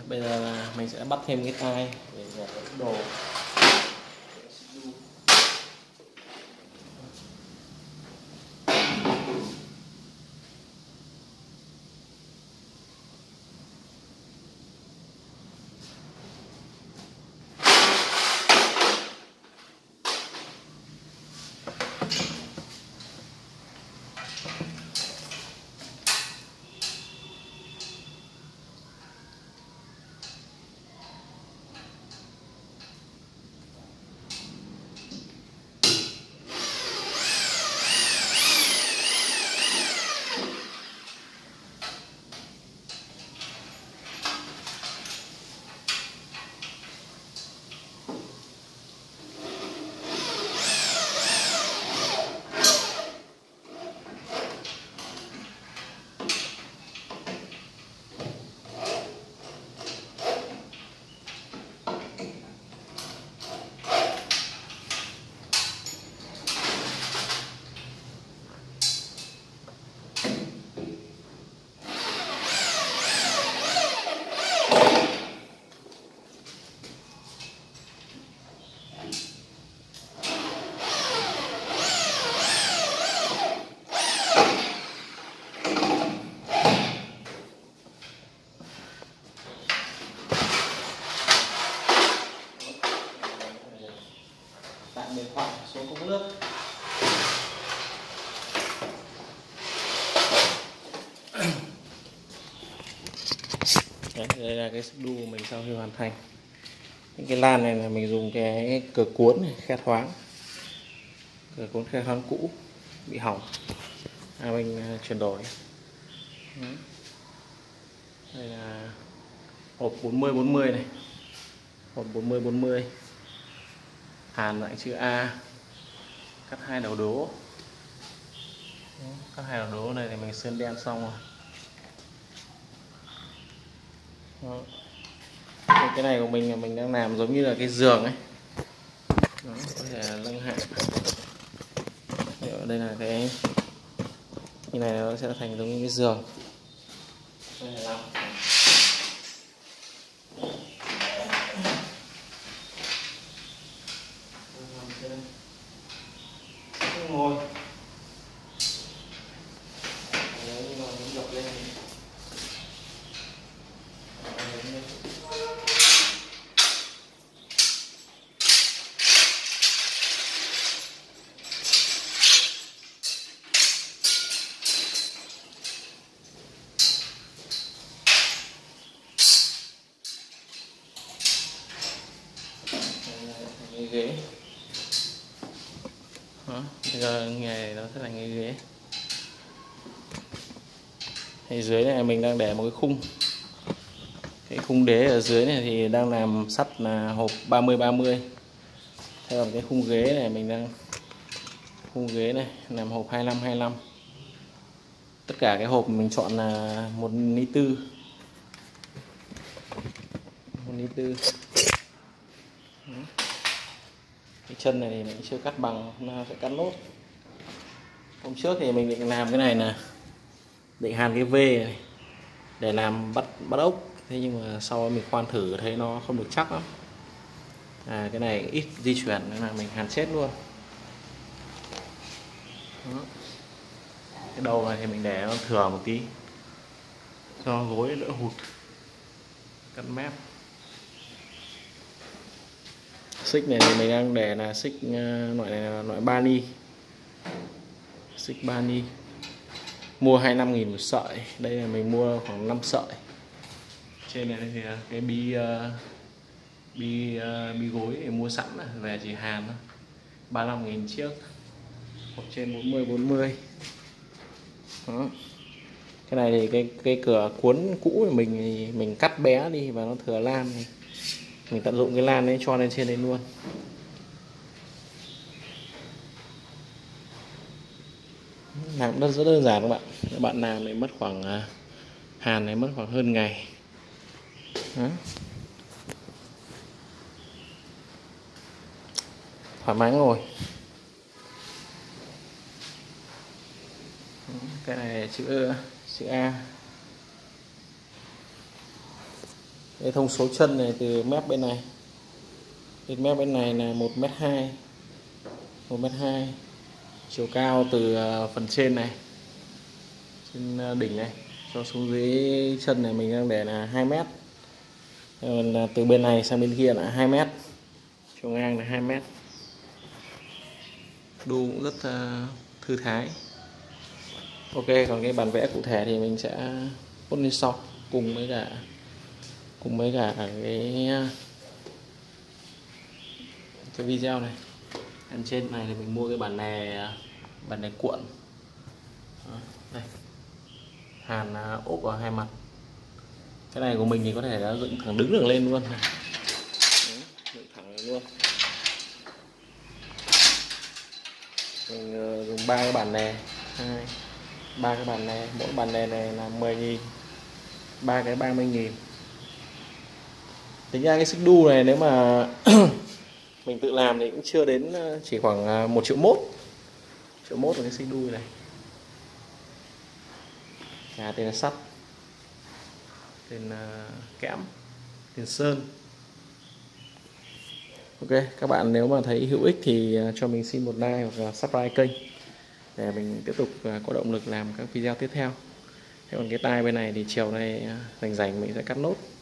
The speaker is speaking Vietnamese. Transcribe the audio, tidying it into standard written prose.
Bây giờ là mình sẽ bắt thêm cái tai để nhả đồ. Tạm điện thoại xuống cống nước. Đấy, đây là cái xích đu của mình sau khi hoàn thành. Những cái lan này là mình dùng cái cửa cuốn này, khe thoáng, cửa cuốn khe thoáng cũ bị hỏng, mình chuyển đổi. Đây là hộp 40-40 này, hộp 40-40, hàn dạng chữ A, cắt 2 đầu đố. Cắt 2 đầu đố này thì mình sơn đen xong rồi. Đó. Cái này của mình là mình đang làm giống như là cái giường ấy. Đó, có thể là nâng hạ. Đây là cái như này, nó sẽ thành giống như cái giường. Đây là làm. Ngồi. Đấy, nhưng mà mình dọc lên. Cái ghế. Đó, bây giờ nghề nó sẽ là cái ghế. Thì dưới này mình đang để một cái khung. Cái khung đế ở dưới này thì đang làm sắt là hộp 30-30. Thế còn cái khung ghế này mình đang khung ghế này làm hộp 25-25. Tất cả cái hộp mình chọn là 1,4 ly. 1,4 ly. Cái chân này thì mình chưa cắt bằng, hôm nay sẽ cắt nốt. Hôm trước thì mình định làm cái này là định hàn cái V này để làm bắt ốc, thế nhưng mà sau mình khoan thử thấy nó không được chắc lắm. Cái này ít di chuyển nên là mình hàn chết luôn. Đó. Cái đầu này thì mình để nó thừa một tí cho gối đỡ hụt. Cắt mép. Xích này thì mình đang để là xích loại này là loại 3 ly. Xích 3 ly. Mua 25.000 một sợi. Đây là mình mua khoảng 5 sợi. Trên này thì cái bi gối thì mua sẵn rồi, về chỉ hàn thôi. 35.000 chiếc. Hộp trên 40-40. Đó. Cái này thì cái cửa cuốn cũ của mình thì mình cắt bé đi và nó thừa lan này. Mình tận dụng cái lan đấy cho lên trên đây luôn. Làm rất đơn giản các bạn. Các bạn làm này mất khoảng hàn này mất khoảng hơn ngày. Đó. Thoải mái ngồi. Cái này chữ A. Cái thông số chân này từ mép bên này đến mép bên này là 1m2, 1m2. Chiều cao từ phần trên này, trên đỉnh này cho xuống dưới chân này mình đang để là 2 mét. Là từ bên này sang bên kia là 2 mét, chiều ngang là 2 mét. Đu cũng rất thư thái. Ok, còn cái bản vẽ cụ thể thì mình sẽ post lên sau cùng với cả cái video này. Ở trên này thì mình mua cái bản này cuộn. Đây. Hàn ốp vào hai mặt. Cái này của mình thì có thể đã dựng thẳng đứng được lên luôn này. Đấy, dựng thẳng lên luôn. Mình dùng 3 cái bản này, 3 cái bản này, mỗi bản này là 10.000, 3 cái 30.000. Tính ra cái xích đu này nếu mà mình tự làm thì cũng chưa đến, chỉ khoảng 1,1 triệu. 1,1 triệu cái xích đu này. Nhà tên là sắt, tên kẽm, tên sơn. Ok, các bạn nếu mà thấy hữu ích thì cho mình xin một like hoặc là subscribe kênh để mình tiếp tục có động lực làm các video tiếp theo. Thế còn cái tai bên này thì chiều nay rảnh mình sẽ cắt nốt.